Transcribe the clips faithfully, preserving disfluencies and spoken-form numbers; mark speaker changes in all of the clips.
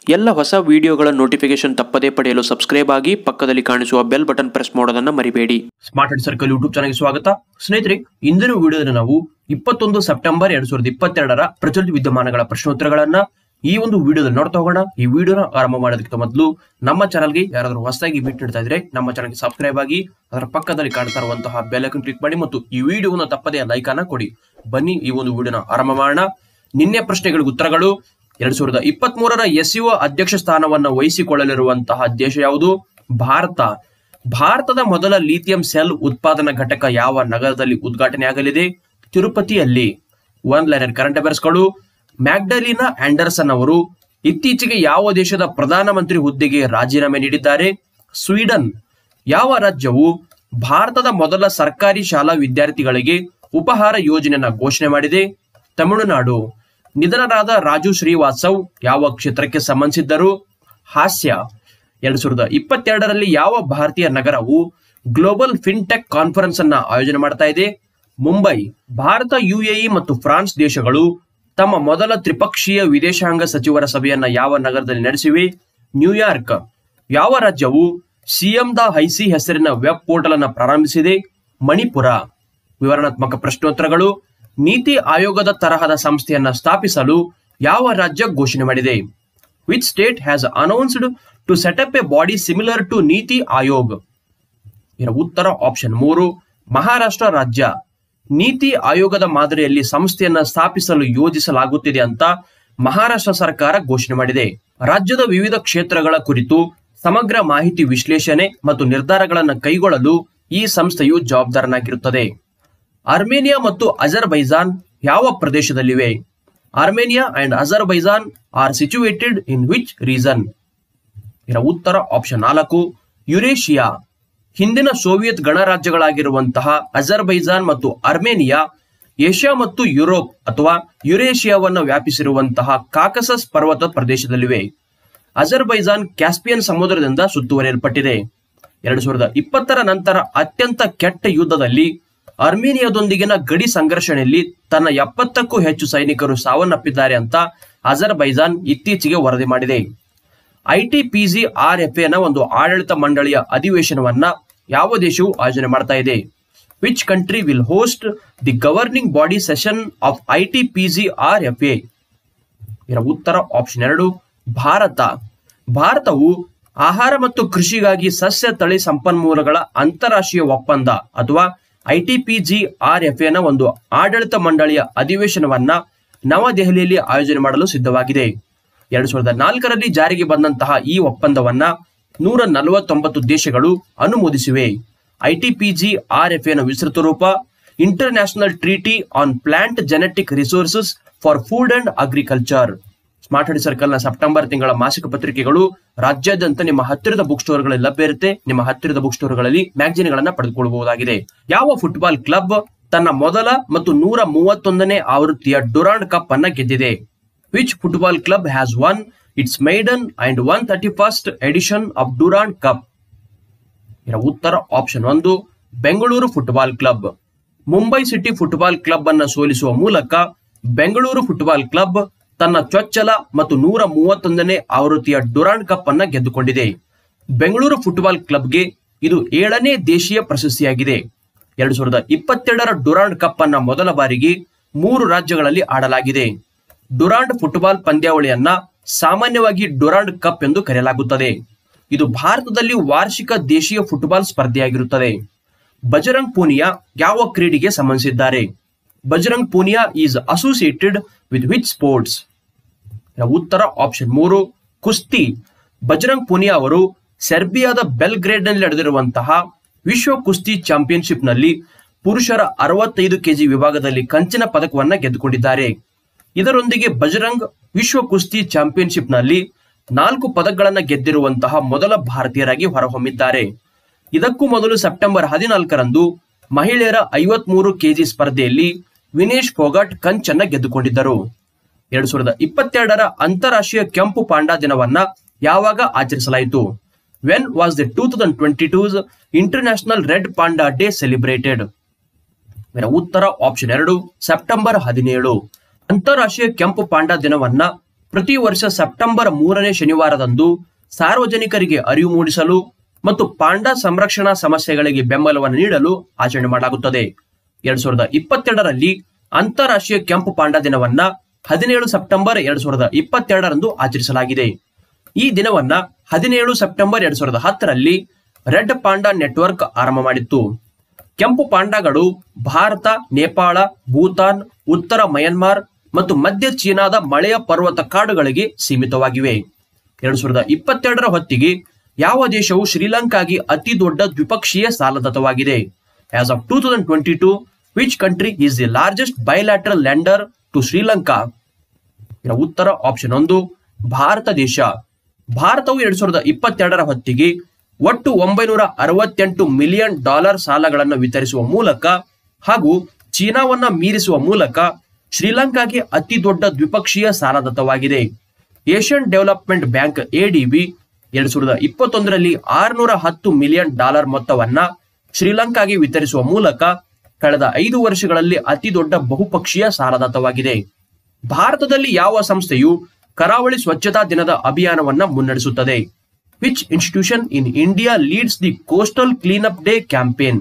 Speaker 1: ಎಲ್ಲ ಹೊಸ ವಿಡಿಯೋಗಳ ನೋಟಿಫಿಕೇಶನ್ ತಪ್ಪದೇ ಪಡೆಯಲು ಸಬ್ಸ್ಕ್ರೈಬ್ ಆಗಿ ಪಕ್ಕದಲ್ಲಿ ಕಾಣಿಸುವ ಬೆಲ್ ಬಟನ್ ಪ್ರೆಸ್ ಮಾಡೋದನ್ನ ಮರಿಬೇಡಿ.
Speaker 2: ಸ್ಮಾರ್ಟ್ ಅಂಡ್ ಸರ್ಕಲ್ ಯೂಟ್ಯೂಬ್ ಚಾನಲ್ಗೆ ಸ್ವಾಗತ. ಸ್ನೇಹಿತರೆ, ಇಂದಿನ ವಿಡಿಯೋದಲ್ಲಿ ನಾವು ಇಪ್ಪತ್ತೊಂದು ಸೆಪ್ಟೆಂಬರ್ ಎರಡ್ ಸಾವಿರದ ಇಪ್ಪತ್ತೆರಡರ ಪ್ರಚಲಿತ ವಿದ್ಯಮಾನಗಳ ಪ್ರಶ್ನೋತ್ತರಗಳನ್ನ ಈ ಒಂದು ವಿಡಿಯೋದಲ್ಲಿ ನೋಡ್ತಾ ಹೋಗೋಣ. ಈ ವಿಡಿಯೋನ ಆರಂಭ ಮಾಡೋದಕ್ಕೆ ಮೊದಲು ನಮ್ಮ ಚಾನಲ್ಗೆ ಯಾರಾದರೂ ಹೊಸದಾಗಿ ಭೇಟಿ ನೀಡ್ತಾ ಇದ್ರೆ ನಮ್ಮ ಚಾನಲ್ಗೆ ಸಬ್ಸ್ಕ್ರೈಬ್ ಆಗಿ ಅದರ ಪಕ್ಕದಲ್ಲಿ ಕಾಣ್ತಾ ಇರುವಂತಹ ಬೆಲ್ ಐಕಾನ್ ಕ್ಲಿಕ್ ಮಾಡಿ ಮತ್ತು ಈ ವಿಡಿಯೋನ ತಪ್ಪದೇ ಲೈಕ್ ಅನ್ನ ಕೊಡಿ. ಬನ್ನಿ ಈ ಒಂದು ವಿಡಿಯೋನ ಆರಂಭ ಮಾಡೋಣ. ನಿನ್ನೆ ಪ್ರಶ್ನೆಗಳಿಗೆ ಉತ್ತರಗಳು. ಎರಡ್ ಸಾವಿರದ ಇಪ್ಪತ್ತ್ ಮೂರರ ಎಸ್ಸಿಒ ಅಧ್ಯಕ್ಷ ಸ್ಥಾನವನ್ನು ವಹಿಸಿಕೊಳ್ಳಲಿರುವಂತಹ ದೇಶ ಯಾವುದು? ಭಾರತ. ಭಾರತದ ಮೊದಲ ಲಿಥಿಯಂ ಸೆಲ್ ಉತ್ಪಾದನಾ ಘಟಕ ಯಾವ ನಗರದಲ್ಲಿ ಉದ್ಘಾಟನೆಯಾಗಲಿದೆ? ತಿರುಪತಿಯಲ್ಲಿ. ಒನ್ ಲೈನರ್ ಕರೆಂಟ್ ಅಫೇರ್ಸ್ಗಳು. ಮ್ಯಾಗ್ಡಲಿನಾ ಆಂಡರ್ಸನ್ ಅವರು ಇತ್ತೀಚೆಗೆ ಯಾವ ದೇಶದ ಪ್ರಧಾನಮಂತ್ರಿ ಹುದ್ದೆಗೆ ರಾಜೀನಾಮೆ ನೀಡಿದ್ದಾರೆ? ಸ್ವೀಡನ್. ಯಾವ ರಾಜ್ಯವು ಭಾರತದ ಮೊದಲ ಸರ್ಕಾರಿ ಶಾಲಾ ವಿದ್ಯಾರ್ಥಿಗಳಿಗೆ ಉಪಹಾರ ಯೋಜನೆಯನ್ನ ಘೋಷಣೆ ಮಾಡಿದೆ? ತಮಿಳುನಾಡು. ನಿಧನರಾದ ರಾಜು ಶ್ರೀವಾತ್ಸವ್ ಯಾವ ಕ್ಷೇತ್ರಕ್ಕೆ ಸಂಬಂಧಿಸಿದ್ದರು? ಹಾಸ್ಯ. ಎರಡ್ ಸಾವಿರದ ಇಪ್ಪತ್ತೆರಡರಲ್ಲಿ ಯಾವ ಭಾರತೀಯ ನಗರವು ಗ್ಲೋಬಲ್ ಫಿನ್ಟೆಕ್ ಕಾನ್ಫರೆನ್ಸ್ ಅನ್ನ ಆಯೋಜನೆ ಮಾಡ್ತಾ ಇದೆ? ಮುಂಬೈ. ಭಾರತ, ಯುಎಇ ಮತ್ತು ಫ್ರಾನ್ಸ್ ದೇಶಗಳು ತಮ್ಮ ಮೊದಲ ತ್ರಿಪಕ್ಷೀಯ ವಿದೇಶಾಂಗ ಸಚಿವರ ಸಭೆಯನ್ನ ಯಾವ ನಗರದಲ್ಲಿ ನಡೆಸಿವೆ? ನ್ಯೂಯಾರ್ಕ್. ಯಾವ ರಾಜ್ಯವು ಸಿಎಂ ದ ಹೈಸಿ ಹೆಸರಿನ ವೆಬ್ ಪೋರ್ಟಲ್ ಅನ್ನು ಪ್ರಾರಂಭಿಸಿದೆ? ಮಣಿಪುರ. ವಿವರಣಾತ್ಮಕ ಪ್ರಶ್ನೋತ್ತರಗಳು. ನೀತಿ ಆಯೋಗದ ತರಹದ ಸಂಸ್ಥೆಯನ್ನ ಸ್ಥಾಪಿಸಲು ಯಾವ ರಾಜ್ಯ ಘೋಷಣೆ ಮಾಡಿದೆ? Which state has announced to set up a body similar to NITI Aayog? ಇದರ ಉತ್ತರ ಆಪ್ಷನ್ ಮೂರು, ಮಹಾರಾಷ್ಟ್ರ ರಾಜ್ಯ. ನೀತಿ ಆಯೋಗದ ಮಾದರಿಯಲ್ಲಿ ಸಂಸ್ಥೆಯನ್ನ ಸ್ಥಾಪಿಸಲು ಯೋಜಿಸಲಾಗುತ್ತಿದೆ ಅಂತ ಮಹಾರಾಷ್ಟ್ರ ಸರ್ಕಾರ ಘೋಷಣೆ ಮಾಡಿದೆ. ರಾಜ್ಯದ ವಿವಿಧ ಕ್ಷೇತ್ರಗಳ ಕುರಿತು ಸಮಗ್ರ ಮಾಹಿತಿ ವಿಶ್ಲೇಷಣೆ ಮತ್ತು ನಿರ್ಧಾರಗಳನ್ನು ಕೈಗೊಳ್ಳಲು ಈ ಸಂಸ್ಥೆಯು ಜವಾಬ್ದಾರನಾಗಿರುತ್ತದೆ. ಆರ್ಮೇನಿಯಾ ಮತ್ತು ಅಜರ್ಬೈಜಾನ್ ಯಾವ ಪ್ರದೇಶದಲ್ಲಿವೆ? Armenia and Azerbaijan are situated in which region? ಇದರ ಉತ್ತರ ಆಪ್ಷನ್ ನಾಲ್ಕು, ಯುರೇಷಿಯಾ. ಹಿಂದಿನ ಸೋವಿಯತ್ ಗಣರಾಜ್ಯಗಳಾಗಿರುವಂತಹ ಅಜರ್ಬೈಜಾನ್ ಮತ್ತು ಆರ್ಮೇನಿಯಾ ಏಷ್ಯಾ ಮತ್ತು ಯುರೋಪ್ ಅಥವಾ ಯುರೇಷಿಯಾವನ್ನು ವ್ಯಾಪಿಸಿರುವಂತಹ ಕಾಕಸಸ್ ಪರ್ವತ ಪ್ರದೇಶದಲ್ಲಿವೆ. ಅಜರ್ಬೈಜಾನ್ ಕ್ಯಾಸ್ಪಿಯನ್ ಸಮುದ್ರದಿಂದ ಸುತ್ತುವರಿಯಲ್ಪಟ್ಟಿದೆ. ಎರಡ್ ಸಾವಿರದ ಇಪ್ಪತ್ತರ ನಂತರ ಅತ್ಯಂತ ಕೆಟ್ಟ ಯುದ್ಧದಲ್ಲಿ ಆರ್ಮೇನಿಯಾದೊಂದಿಗಿನ ಗಡಿ ಸಂಘರ್ಷಣೆಯಲ್ಲಿ ತನ್ನ ಎಪ್ಪತ್ತಕ್ಕೂ ಹೆಚ್ಚು ಸೈನಿಕರು ಸಾವನ್ನಪ್ಪಿದ್ದಾರೆ ಅಂತ ಅಜರ್ಬೈಜಾನ್ ಇತ್ತೀಚೆಗೆ ವರದಿ ಮಾಡಿದೆ. ಐಟಿಪಿಜಿ ಆರ್ ಎಫ್ ಎನ ಒಂದು ಆಡಳಿತ ಮಂಡಳಿಯ ಅಧಿವೇಶನವನ್ನ ಯಾವ ದೇಶವು ಆಯೋಜನೆ ಮಾಡ್ತಾ ಇದೆ? Which country will host the governing body session of ITPG R F A? ಇದರ ಉತ್ತರ ಆಪ್ಷನ್ ಎರಡು, ಭಾರತ. ಭಾರತವು ಆಹಾರ ಮತ್ತು ಕೃಷಿಗಾಗಿ ಸಸ್ಯ ತಳಿ ಸಂಪನ್ಮೂಲಗಳ ಅಂತಾರಾಷ್ಟ್ರೀಯ ಒಪ್ಪಂದ ಅಥವಾ ಐಟಿಪಿಜಿ ಆರ್ ಎಫ್ ಎನ ಒಂದು ಆಡಳಿತ ಮಂಡಳಿಯ ಅಧಿವೇಶನವನ್ನ ನವದೆಹಲಿಯಲ್ಲಿ ಆಯೋಜನೆ ಮಾಡಲು ಸಿದ್ಧವಾಗಿದೆ. ಎರಡ್ ಸಾವಿರದ ನಾಲ್ಕರಲ್ಲಿ ಜಾರಿಗೆ ಬಂದಂತಹ ಈ ಒಪ್ಪಂದವನ್ನ ನೂರ ನಲವತ್ತೊಂಬತ್ತು ದೇಶಗಳು ಅನುಮೋದಿಸಿವೆ. ಐಟಿಪಿಜಿ ಆರ್ ಎಫ್ ಎನ ವಿಸ್ತೃತ ರೂಪ international treaty on plant genetic resources for food and agriculture. Smart and circle ನ ಸೆಪ್ಟೆಂಬರ್ ತಿಂಗಳ ಮಾಸಿಕ ಪತ್ರಿಕೆಗಳು ರಾಜ್ಯಾದ್ಯಂತ ನಿಮ್ಮ ಹತ್ತಿರದ ಬುಕ್ ಸ್ಟೋರ್ಗಳಲ್ಲಿ ಲಭ್ಯ ಇರುತ್ತೆ. ನಿಮ್ಮ ಹತ್ತಿರದ ಬುಕ್ ಸ್ಟೋರ್ಗಳಲ್ಲಿ ಮ್ಯಾಗಜಿನ್ ಗಳನ್ನ ಪಡೆದುಕೊಳ್ಳಬಹುದಾಗಿದೆ. ಯಾವ ಫುಟ್ಬಾಲ್ ಕ್ಲಬ್ ತನ್ನ ಮೊದಲ ಮತ್ತು ನೂರ ಮೂವತ್ತೊಂದನೇ ಆವೃತ್ತಿಯ ಡುರಾಂಡ್ ಕಪ್ ಅನ್ನ ಗೆದ್ದಿದೆ? Which football club has won its maiden and one thirty first edition of Durand cup? ಇದರ ಉತ್ತರ ಆಪ್ಷನ್ ಒಂದು, Bengaluru football club. Mumbai city football club ಅನ್ನ ಸೋಲಿಸುವ ಮೂಲಕ ಬೆಂಗಳೂರು ಫುಟ್ಬಾಲ್ ಕ್ಲಬ್ ತನ್ನ ಚೊಚ್ಚಲ ಮತ್ತು ನೂರ ಮೂವತ್ತೊಂದನೇ ಆವೃತ್ತಿಯ ಡುರಾಂಡ್ ಕಪ್ ಅನ್ನ ಗೆದ್ದುಕೊಂಡಿದೆ. ಬೆಂಗಳೂರು ಫುಟ್ಬಾಲ್ ಕ್ಲಬ್ಗೆ ಇದು ಏಳನೇ ದೇಶೀಯ ಪ್ರಶಸ್ತಿಯಾಗಿದೆ. ಎರಡ್ ಸಾವಿರದ ಇಪ್ಪತ್ತೆರಡರ ಡುರಾಂಡ್ ಕಪ್ ಅನ್ನ ಮೊದಲ ಬಾರಿಗೆ ಮೂರು ರಾಜ್ಯಗಳಲ್ಲಿ ಆಡಲಾಗಿದೆ. ಡುರಾಂಡ್ ಫುಟ್ಬಾಲ್ ಪಂದ್ಯಾವಳಿಯನ್ನ ಸಾಮಾನ್ಯವಾಗಿ ಡುರಾಂಡ್ ಕಪ್ ಎಂದು ಕರೆಯಲಾಗುತ್ತದೆ. ಇದು ಭಾರತದಲ್ಲಿ ವಾರ್ಷಿಕ ದೇಶೀಯ ಫುಟ್ಬಾಲ್ ಸ್ಪರ್ಧೆಯಾಗಿರುತ್ತದೆ. ಬಜರಂಗ್ ಪೂನಿಯಾ ಯಾವ ಕ್ರೀಡೆಗೆ ಸಂಬಂಧಿಸಿದ್ದಾರೆ? Bajrang Punia is associated with which sports? ಉತ್ತರ ಆಪ್ಷನ್ ಮೂರು, ಕುಸ್ತಿ. ಬಜರಂಗ್ ಪೂನಿಯಾ ಅವರು ಸೆರ್ಬಿಯಾದ ಬೆಲ್ಗ್ರೇಡ್ ನಲ್ಲಿ ನಡೆದಿರುವಂತಹ ವಿಶ್ವ ಕುಸ್ತಿ ಚಾಂಪಿಯನ್ಶಿಪ್ ನಲ್ಲಿ ಪುರುಷರ ಅರವತ್ತೈದು ಕೆಜಿ ವಿಭಾಗದಲ್ಲಿ ಕಂಚಿನ ಪದಕವನ್ನ ಗೆದ್ದುಕೊಂಡಿದ್ದಾರೆ. ಇದರೊಂದಿಗೆ ಬಜರಂಗ್ ವಿಶ್ವ ಕುಸ್ತಿ ಚಾಂಪಿಯನ್ಶಿಪ್ ನಲ್ಲಿ ನಾಲ್ಕು ಪದಕಗಳನ್ನ ಗೆದ್ದಿರುವಂತಹ ಮೊದಲ ಭಾರತೀಯರಾಗಿ ಹೊರಹೊಮ್ಮಿದ್ದಾರೆ. ಇದಕ್ಕೂ ಮೊದಲು ಸೆಪ್ಟೆಂಬರ್ ಹದಿನಾಲ್ಕರಂದು ಮಹಿಳೆಯರ ಐವತ್ ಮೂರು ಕೆಜಿ ಸ್ಪರ್ಧೆಯಲ್ಲಿ ವಿನೇಶ್ ಫೋಗಾಟ್ ಕಂಚನ್ನ ಗೆದ್ದುಕೊಂಡಿದ್ದರು. ಎರಡ್ ಸಾವಿರದ ಇಪ್ಪತ್ತೆರಡರ ಅಂತಾರಾಷ್ಟ್ರೀಯ ಕೆಂಪು ಪಾಂಡಾ ದಿನವನ್ನ ಯಾವಾಗ ಆಚರಿಸಲಾಯಿತು? When was the two thousand twenty two international red panda day celebrated? ಉತ್ತರ ಆಪ್ಷನ್ ಎರಡು, ಸೆಪ್ಟೆಂಬರ್ ಹದಿನೇಳು. ಅಂತಾರಾಷ್ಟ್ರೀಯ ಕೆಂಪು ಪಾಂಡಾ ದಿನವನ್ನ ಪ್ರತಿ ವರ್ಷ ಸೆಪ್ಟೆಂಬರ್ ಮೂರನೇ ಶನಿವಾರದಂದು ಸಾರ್ವಜನಿಕರಿಗೆ ಅರಿವು ಮೂಡಿಸಲು ಮತ್ತು ಪಾಂಡಾ ಸಂರಕ್ಷಣಾ ಸಮಸ್ಯೆಗಳಿಗೆ ಬೆಂಬಲವನ್ನು ನೀಡಲು ಆಚರಣೆ ಮಾಡಲಾಗುತ್ತದೆ. ಎರಡ್ ಸಾವಿರದ ಇಪ್ಪತ್ತೆರಡರಲ್ಲಿ ಅಂತಾರಾಷ್ಟ್ರೀಯ ಕೆಂಪು ಪಾಂಡಾ ದಿನವನ್ನ ಹದಿನೇಳು ಸೆಪ್ಟೆಂಬರ್ ಎರಡ್ ಸಾವಿರದ ಇಪ್ಪತ್ತೆರಡರಂದು ಆಚರಿಸಲಾಗಿದೆ. ಈ ದಿನವನ್ನ ಹದಿನೇಳು ಸೆಪ್ಟೆಂಬರ್ ಎರಡ್ ಸಾವಿರದ ಹತ್ತರಲ್ಲಿ ರೆಡ್ ಪಾಂಡಾ ನೆಟ್ವರ್ಕ್ ಆರಂಭ ಮಾಡಿತ್ತು. ಕೆಂಪು ಪಾಂಡಾಗಳು ಭಾರತ, ನೇಪಾಳ, ಭೂತಾನ್, ಉತ್ತರ ಮಯನ್ಮಾರ್ ಮತ್ತು ಮಧ್ಯ ಚೀನಾದ ಮಳೆಯ ಪರ್ವತ ಕಾಡುಗಳಿಗೆ ಸೀಮಿತವಾಗಿವೆ. ಎರಡ್ ಸಾವಿರದ ಇಪ್ಪತ್ತೆರಡರ ಹೊತ್ತಿಗೆ ಯಾವ ದೇಶವು ಶ್ರೀಲಂಕಾಗೆ ಅತಿ ದೊಡ್ಡ ದ್ವಿಪಕ್ಷೀಯ ಸಾಲದಾತವಾಗಿದೆ? As of two thousand twenty two which country is the largest bilateral lender to Sri Lanka? ಇದರ ಉತ್ತರ ಆಪ್ಷನ್ ಒಂದು, ಭಾರತ ದೇಶ. ಭಾರತವು ಎರಡ್ ಸಾವಿರದ ಇಪ್ಪತ್ತೆರಡರ ಹೊತ್ತಿಗೆ ಒಟ್ಟು ಒಂಬೈನೂರ ಅರವತ್ತೆಂಟು ಮಿಲಿಯನ್ ಡಾಲರ್ ಸಾಲಗಳನ್ನು ವಿತರಿಸುವ ಮೂಲಕ ಹಾಗೂ ಚೀನಾವನ್ನ ಮೀರಿಸುವ ಮೂಲಕ ಶ್ರೀಲಂಕಾಗೆ ಅತಿ ದೊಡ್ಡ ದ್ವಿಪಕ್ಷೀಯ ಸಾಲದಾತವಾಗಿದೆ. ಏಷ್ಯನ್ ಡೆವಲಪ್ಮೆಂಟ್ ಬ್ಯಾಂಕ್ ಎಡಿಬಿ ಎರಡ್ ಸಾವಿರದ ಇಪ್ಪತ್ತೊಂದರಲ್ಲಿ ಆರುನೂರ ಹತ್ತು ಮಿಲಿಯನ್ ಡಾಲರ್ ಮೊತ್ತವನ್ನ ಶ್ರೀಲಂಕಾಗೆ ವಿತರಿಸುವ ಮೂಲಕ ಕಳೆದ ಐದು ವರ್ಷಗಳಲ್ಲಿ ಅತಿ ದೊಡ್ಡ ಬಹುಪಕ್ಷೀಯ ಸಾಲದಾತವಾಗಿದೆ. ಭಾರತದಲ್ಲಿ ಯಾವ ಸಂಸ್ಥೆಯು ಕರಾವಳಿ ಸ್ವಚ್ಛತಾ ದಿನದ ಅಭಿಯಾನವನ್ನ ಮುನ್ನಡೆಸುತ್ತದೆ? Which institution in India leads the coastal clean up day campaign?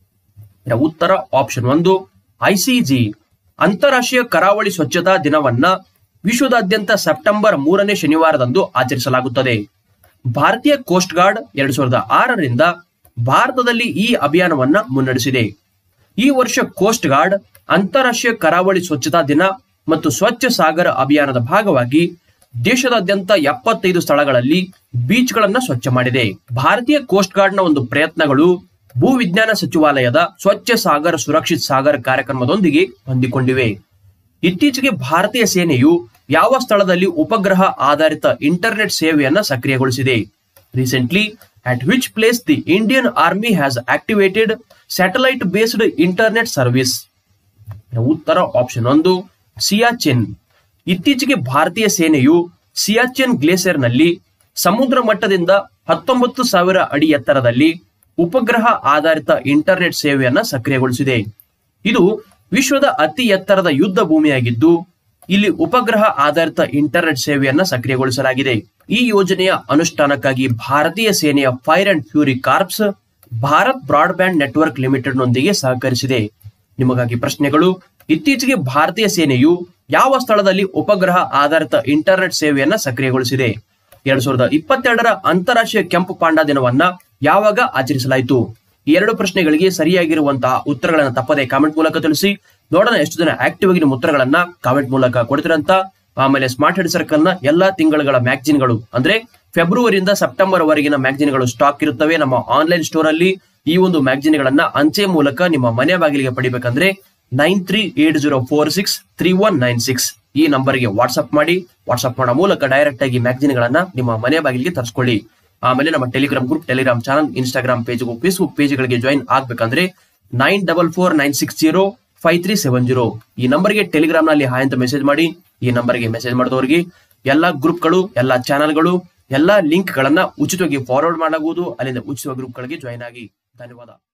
Speaker 2: ಇದರ ಉತ್ತರ ಆಪ್ಷನ್ ಒಂದು, ಐಸಿಜಿ. ಅಂತಾರಾಷ್ಟ್ರೀಯ ಕರಾವಳಿ ಸ್ವಚ್ಛತಾ ದಿನವನ್ನ ವಿಶ್ವದಾದ್ಯಂತ ಸೆಪ್ಟೆಂಬರ್ ಮೂರನೇ ಶನಿವಾರದಂದು ಆಚರಿಸಲಾಗುತ್ತದೆ. ಭಾರತೀಯ ಕೋಸ್ಟ್ ಗಾರ್ಡ್ ಎರಡ್ ಸಾವಿರದ ಆರರಿಂದ ಭಾರತದಲ್ಲಿ ಈ ಅಭಿಯಾನವನ್ನ ಮುನ್ನಡೆಸಿದೆ. ಈ ವರ್ಷ ಕೋಸ್ಟ್ ಗಾರ್ಡ್ ಅಂತಾರಾಷ್ಟ್ರೀಯ ಕರಾವಳಿ ಸ್ವಚ್ಛತಾ ದಿನ ಮತ್ತು ಸ್ವಚ್ಛ ಸಾಗರ ಅಭಿಯಾನದ ಭಾಗವಾಗಿ ದೇಶದಾದ್ಯಂತ ಎಪ್ಪತ್ತೈದು ಸ್ಥಳಗಳಲ್ಲಿ ಬೀಚ್ಗಳನ್ನ ಸ್ವಚ್ಛ ಮಾಡಿದೆ. ಭಾರತೀಯ ಕೋಸ್ಟ್ ಗಾರ್ಡ್ ನ ಒಂದು ಪ್ರಯತ್ನಗಳು ಭೂ ವಿಜ್ಞಾನ ಸಚಿವಾಲಯದ ಸ್ವಚ್ಛ ಸಾಗರ ಸುರಕ್ಷಿತ್ ಸಾಗರ ಕಾರ್ಯಕ್ರಮದೊಂದಿಗೆ ಹೊಂದಿಕೊಂಡಿವೆ. ಇತ್ತೀಚೆಗೆ ಭಾರತೀಯ ಸೇನೆಯು ಯಾವ ಸ್ಥಳದಲ್ಲಿ ಉಪಗ್ರಹ ಆಧಾರಿತ ಇಂಟರ್ನೆಟ್ ಸೇವೆಯನ್ನ ಸಕ್ರಿಯಗೊಳಿಸಿದೆ? Recently at which place the Indian army has activated satellite based internet service? ಉತ್ತರ ಆಪ್ಷನ್ ಒಂದು, ಸಿಯಾಚಿನ್. ಇತ್ತೀಚೆಗೆ ಭಾರತೀಯ ಸೇನೆಯು ಸಿಯಾಚಿನ್ ಗ್ಲೇಸಿಯರ್ ನಲ್ಲಿ ಸಮುದ್ರ ಮಟ್ಟದಿಂದ ಹತ್ತೊಂಬತ್ತು ಸಾವಿರ ಅಡಿ ಎತ್ತರದಲ್ಲಿ ಉಪಗ್ರಹ ಆಧಾರಿತ ಇಂಟರ್ನೆಟ್ ಸೇವೆಯನ್ನ ಸಕ್ರಿಯಗೊಳಿಸಿದೆ. ಇದು ವಿಶ್ವದ ಅತಿ ಎತ್ತರದ ಯುದ್ಧ ಭೂಮಿಯಾಗಿದ್ದು ಇಲ್ಲಿ ಉಪಗ್ರಹ ಆಧಾರಿತ ಇಂಟರ್ನೆಟ್ ಸೇವೆಯನ್ನ ಸಕ್ರಿಯಗೊಳಿಸಲಾಗಿದೆ. ಈ ಯೋಜನೆಯ ಅನುಷ್ಠಾನಕ್ಕಾಗಿ ಭಾರತೀಯ ಸೇನೆಯ fire and fury corps Bharat broadband network limited ನೊಂದಿಗೆ ಸಹಕರಿಸಿದೆ. ನಿಮಗಾಗಿ ಪ್ರಶ್ನೆಗಳು: ಇತ್ತೀಚೆಗೆ ಭಾರತೀಯ ಸೇನೆಯು ಯಾವ ಸ್ಥಳದಲ್ಲಿ ಉಪಗ್ರಹ ಆಧಾರಿತ ಇಂಟರ್ನೆಟ್ ಸೇವೆಯನ್ನ ಸಕ್ರಿಯಗೊಳಿಸಿದೆ? ಎರಡ್ ಸಾವಿರದ ಇಪ್ಪತ್ತೆರಡರ ಅಂತಾರಾಷ್ಟ್ರೀಯ ಕೆಂಪು ಪಾಂಡಾ ದಿನವನ್ನ ಯಾವಾಗ ಆಚರಿಸಲಾಯಿತು? ಈ ಎರಡು ಪ್ರಶ್ನೆಗಳಿಗೆ ಸರಿಯಾಗಿರುವಂತಹ ಉತ್ತರಗಳನ್ನು ತಪ್ಪದೆ ಕಾಮೆಂಟ್ ಮೂಲಕ ತಿಳಿಸಿ. ನೋಡೋಣ ಎಷ್ಟು ಜನ ಆಕ್ಟಿವ್ ಆಗಿ ನಿಮ್ಮ ಉತ್ತರಗಳನ್ನ ಕಾಮೆಂಟ್ ಮೂಲಕ ಕೊಡ್ತಿರಂತ. ಆಮೇಲೆ ಸ್ಮಾರ್ಟ್ ಹೆಡ್ ಸರ್ಕಲ್ ನ ಎಲ್ಲಾ ತಿಂಗಳುಗಳ ಮ್ಯಾಗಜಿನ್ಗಳು ಅಂದ್ರೆ ಫೆಬ್ರವರಿಯಿಂದ ಸೆಪ್ಟೆಂಬರ್ ವರೆಗಿನ ಮ್ಯಾಗಜಿನ್ಗಳು ಸ್ಟಾಕ್ ಇರುತ್ತವೆ ನಮ್ಮ ಆನ್ಲೈನ್ ಸ್ಟೋರ್ ಅಲ್ಲಿ. ಈ ಒಂದು ಮ್ಯಾಗಜಿನ್ ಗಳನ್ನ ಅಂಚೆ ಮೂಲಕ ನಿಮ್ಮ ಮನೆ ಬಾಗಿಲಿಗೆ ಪಡಿಬೇಕಂದ್ರೆ nine three eight zero four six three one nine six ಈ ನಂಬರ್ಗೆ ವಾಟ್ಸ್ಆಪ್ ಮಾಡಿ. ವಾಟ್ಸ್ಆಪ್ ಮಾಡೋ ಮೂಲಕ ಡೈರೆಕ್ಟ್ ಆಗಿ ಮ್ಯಾಗಜಿನ್ ಗಳನ್ನ ನಿಮ್ಮ ಮನೆ ಬಾಗಿಲಿಗೆ ತರಿಸ್ಕೊಳ್ಳಿ. ಆಮೇಲೆ ನಮ್ಮ Telegram group, Telegram channel, Instagram page, Facebook page ಗಳಿಗೆ ಜಾಯಿನ್ ಆಗ್ಬೇಕಂದ್ರೆ nine double four nine six zero five three seven zero ಈ ನಂಬರ್ಗೆ ಟೆಲಿಗ್ರಾಮ್ ನಲ್ಲಿ ಹಾಯ್ ಅಂತ ಮೆಸೇಜ್ ಮಾಡಿ. ಈ ನಂಬರ್ಗೆ ಮೆಸೇಜ್ ಮಾಡಿದವರಿಗೆ ಎಲ್ಲಾ ಗ್ರೂಪ್ಗಳು, ಎಲ್ಲಾ ಚಾನಲ್ಗಳು, ಎಲ್ಲಾ ಲಿಂಕ್ ಗಳನ್ನ ಉಚಿತವಾಗಿ ಫಾರ್ವರ್ಡ್ ಮಾಡಲಾಗುವುದು. ಅಲ್ಲಿಂದ ಉಚಿತ ಗ್ರೂಪ್ ಗಳಿಗೆ ಜಾಯಿನ್ ಆಗಿ. ಧನ್ಯವಾದ.